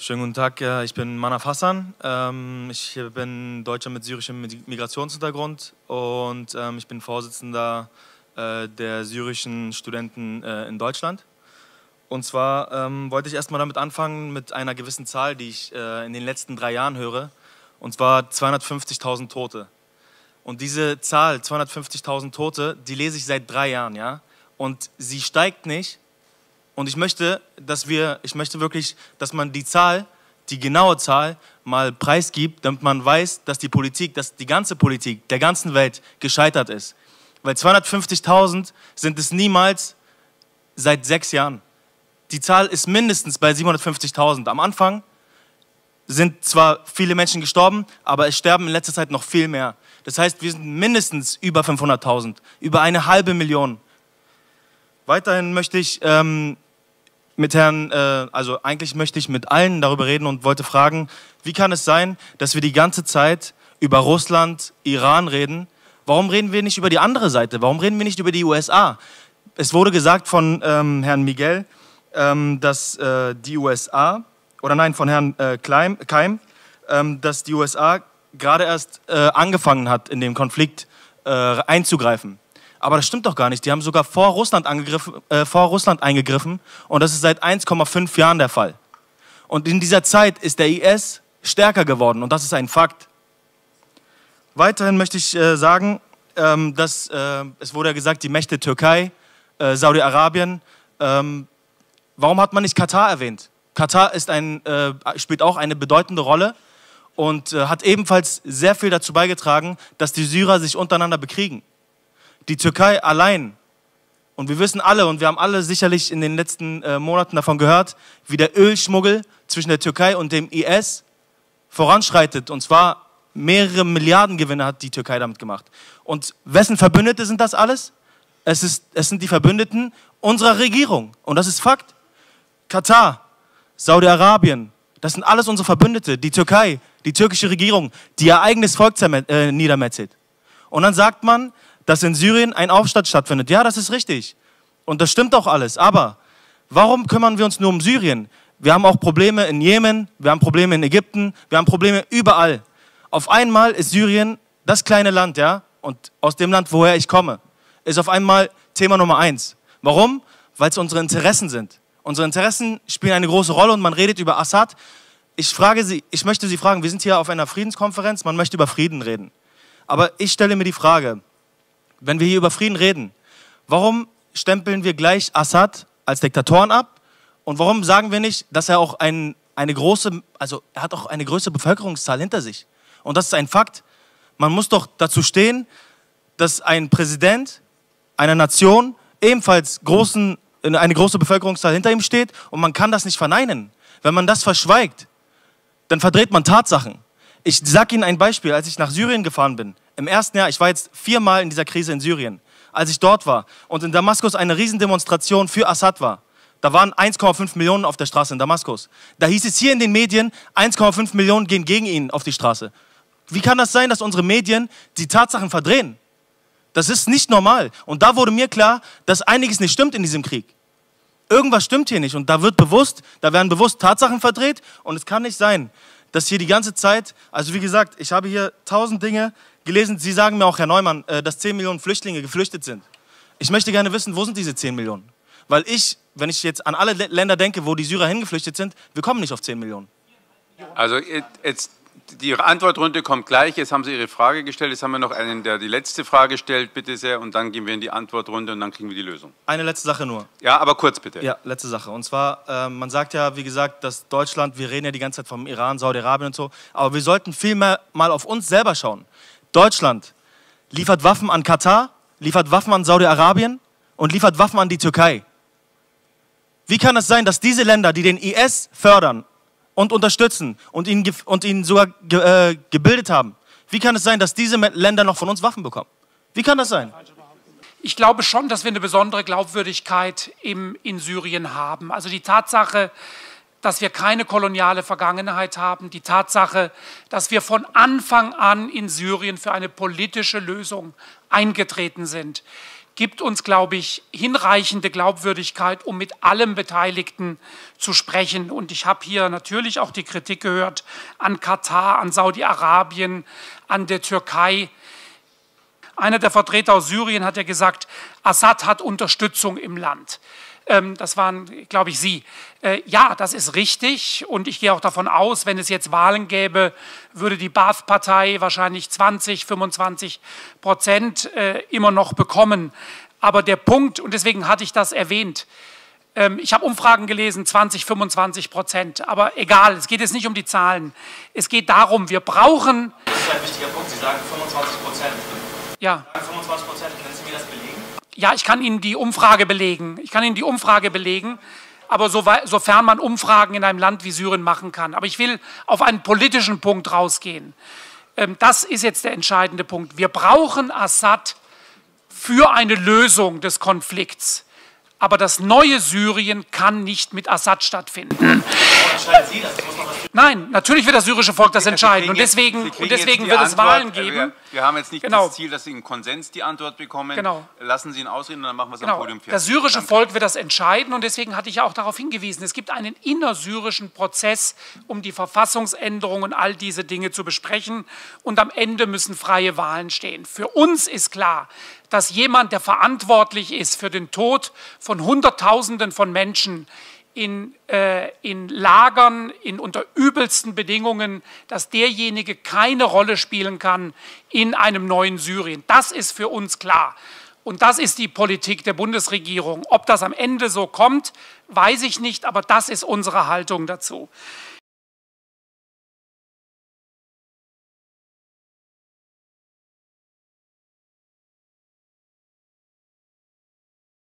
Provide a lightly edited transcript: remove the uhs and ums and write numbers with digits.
Schönen guten Tag, ja, ich bin Manaf Hassan. Ich bin Deutscher mit syrischem Migrationshintergrund und ich bin Vorsitzender der syrischen Studenten in Deutschland. Und zwar wollte ich erstmal damit anfangen mit einer gewissen Zahl, die ich in den letzten 3 Jahren höre, und zwar 250.000 Tote. Und diese Zahl, 250.000 Tote, die lese ich seit 3 Jahren, ja, und sie steigt nicht. Und ich möchte wirklich, dass man die Zahl, die genaue Zahl, mal preisgibt, damit man weiß, dass die Politik, dass die ganze Politik der ganzen Welt gescheitert ist. Weil 250.000 sind es niemals seit 6 Jahren. Die Zahl ist mindestens bei 750.000. Am Anfang sind zwar viele Menschen gestorben, aber es sterben in letzter Zeit noch viel mehr. Das heißt, wir sind mindestens über 500.000, über 500.000. Weiterhin möchte ich eigentlich möchte ich mit allen darüber reden und wollte fragen, wie kann es sein, dass wir die ganze Zeit über Russland, Iran reden? Warum reden wir nicht über die andere Seite? Warum reden wir nicht über die USA? Es wurde gesagt von Herrn Miguel, dass die USA, oder nein, von Herrn Keim, dass die USA gerade erst angefangen hat, in den Konflikt einzugreifen. Aber das stimmt doch gar nicht. Die haben sogar vor Russland eingegriffen und das ist seit 1,5 Jahren der Fall. Und in dieser Zeit ist der IS stärker geworden und das ist ein Fakt. Weiterhin möchte ich sagen, dass es wurde ja gesagt, die Mächte Türkei, Saudi-Arabien. Warum hat man nicht Katar erwähnt? Katar spielt auch eine bedeutende Rolle und hat ebenfalls sehr viel dazu beigetragen, dass die Syrer sich untereinander bekriegen. Die Türkei allein, und wir wissen alle, und wir haben alle sicherlich in den letzten Monaten davon gehört, wie der Ölschmuggel zwischen der Türkei und dem IS voranschreitet. Und zwar mehrere Milliarden Gewinne hat die Türkei damit gemacht. Und wessen Verbündete sind das alles? Es sind die Verbündeten unserer Regierung. Und das ist Fakt. Katar, Saudi-Arabien, das sind alles unsere Verbündete. Die Türkei, die türkische Regierung, die ihr eigenes Volk niedermetzelt. Und dann sagt man, dass in Syrien ein Aufstand stattfindet. Ja, das ist richtig. Und das stimmt auch alles. Aber warum kümmern wir uns nur um Syrien? Wir haben auch Probleme in Jemen, wir haben Probleme in Ägypten, wir haben Probleme überall. Auf einmal ist Syrien das kleine Land, ja, und aus dem Land, woher ich komme, ist auf einmal Thema Nummer 1. Warum? Weil es unsere Interessen sind. Unsere Interessen spielen eine große Rolle und man redet über Assad. Ich möchte Sie fragen, wir sind hier auf einer Friedenskonferenz, man möchte über Frieden reden. Aber ich stelle mir die Frage, wenn wir hier über Frieden reden, warum stempeln wir gleich Assad als Diktatoren ab? Und warum sagen wir nicht, dass er auch er hat auch eine größere Bevölkerungszahl hinter sich? Und das ist ein Fakt. Man muss doch dazu stehen, dass ein Präsident einer Nation ebenfalls eine große Bevölkerungszahl hinter ihm steht und man kann das nicht verneinen. Wenn man das verschweigt, dann verdreht man Tatsachen. Ich sage Ihnen ein Beispiel, als ich nach Syrien gefahren bin, im ersten Jahr, ich war jetzt 4-mal in dieser Krise in Syrien, als ich dort war und in Damaskus eine Riesendemonstration für Assad war, da waren 1,5 Millionen auf der Straße in Damaskus. Da hieß es hier in den Medien, 1,5 Millionen gehen gegen ihn auf die Straße. Wie kann das sein, dass unsere Medien die Tatsachen verdrehen? Das ist nicht normal. Und da wurde mir klar, dass einiges nicht stimmt in diesem Krieg. Irgendwas stimmt hier nicht und da werden bewusst Tatsachen verdreht und es kann nicht sein, dass hier die ganze Zeit, also wie gesagt, ich habe hier 1000 Dinge gelesen. Sie sagen mir auch, Herr Neumann, dass 10 Millionen Flüchtlinge geflüchtet sind. Ich möchte gerne wissen, wo sind diese 10 Millionen? Weil wenn ich jetzt an alle Länder denke, wo die Syrer hingeflüchtet sind, wir kommen nicht auf 10 Millionen. Also jetzt, die Antwortrunde kommt gleich. Jetzt haben Sie Ihre Frage gestellt. Jetzt haben wir noch einen, der die letzte Frage stellt, bitte sehr. Und dann gehen wir in die Antwortrunde und dann kriegen wir die Lösung. Eine letzte Sache nur. Ja, aber kurz bitte. Ja, letzte Sache. Und zwar, man sagt ja, wie gesagt, dass Deutschland, wir reden ja die ganze Zeit vom Iran, Saudi-Arabien und so, aber wir sollten viel mehr mal auf uns selber schauen. Deutschland liefert Waffen an Katar, liefert Waffen an Saudi-Arabien und liefert Waffen an die Türkei. Wie kann es sein, dass diese Länder, die den IS fördern und unterstützen und ihn sogar gebildet haben, wie kann es sein, dass diese Länder noch von uns Waffen bekommen? Wie kann das sein? Ich glaube schon, dass wir eine besondere Glaubwürdigkeit in Syrien haben. Also die Tatsache, dass wir keine koloniale Vergangenheit haben, die Tatsache, dass wir von Anfang an in Syrien für eine politische Lösung eingetreten sind, gibt uns, glaube ich, hinreichende Glaubwürdigkeit, um mit allen Beteiligten zu sprechen. Und ich habe hier natürlich auch die Kritik gehört an Katar, an Saudi-Arabien, an der Türkei. Einer der Vertreter aus Syrien hat ja gesagt, Assad hat Unterstützung im Land. Das waren, glaube ich, Sie. Ja, das ist richtig und ich gehe auch davon aus, wenn es jetzt Wahlen gäbe, würde die Baath-Partei wahrscheinlich 20–25% immer noch bekommen. Aber der Punkt, und deswegen hatte ich das erwähnt, ich habe Umfragen gelesen, 20–25%, aber egal, es geht jetzt nicht um die Zahlen. Es geht darum, wir brauchen... Das ist ein wichtiger Punkt, Sie sagen 25%. Ja. 25%, können Sie mir das belegen? Ja, ich kann Ihnen die Umfrage belegen. Aber sofern man Umfragen in einem Land wie Syrien machen kann. Aber ich will auf einen politischen Punkt rausgehen. Das ist jetzt der entscheidende Punkt. Wir brauchen Assad für eine Lösung des Konflikts. Aber das neue Syrien kann nicht mit Assad stattfinden. Entscheiden Sie das? Nein, natürlich wird das syrische Volk das entscheiden. Und deswegen wird es Wahlen geben. Wir haben jetzt nicht das Ziel, dass Sie im Konsens die Antwort bekommen. Genau. Lassen Sie ihn ausreden und dann machen wir es am Podium fertig. Das syrische Volk wird das entscheiden und deswegen hatte ich ja auch darauf hingewiesen, es gibt einen innersyrischen Prozess, um die Verfassungsänderung und all diese Dinge zu besprechen und am Ende müssen freie Wahlen stehen. Für uns ist klar, dass jemand, der verantwortlich ist für den Tod von Hunderttausenden von Menschen in Lagern, unter übelsten Bedingungen, dass derjenige keine Rolle spielen kann in einem neuen Syrien. Das ist für uns klar. Und das ist die Politik der Bundesregierung. Ob das am Ende so kommt, weiß ich nicht, aber das ist unsere Haltung dazu.